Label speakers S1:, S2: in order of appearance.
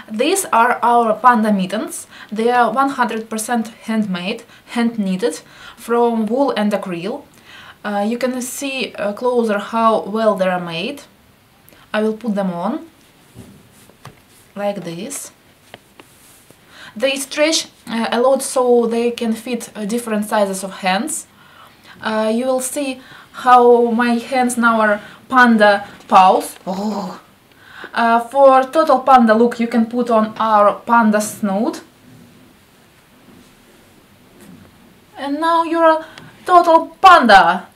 S1: These are our panda mittens. They are 100% handmade, hand knitted from wool and acrylic. You can see closer how well they are made. I will put them on like this. They stretch a lot so they can fit different sizes of hands. You will see how my hands now are panda paws. Oh. For total panda look you can put on our panda snout. And now you're a total panda!